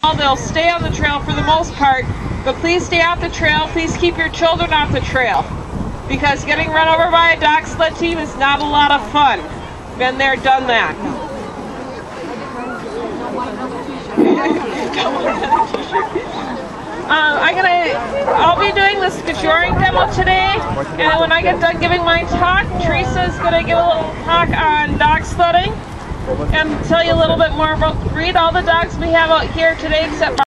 They'll stay on the trail for the most part, but please stay off the trail. Please keep your children off the trail, because getting run over by a dog sled team is not a lot of fun. Been there, done that. I'll be doing the skijoring demo today, and when I get done giving my talk, Teresa's going to give a little talk on dog sledding and tell you a little bit more about, read all the dogs we have out here today except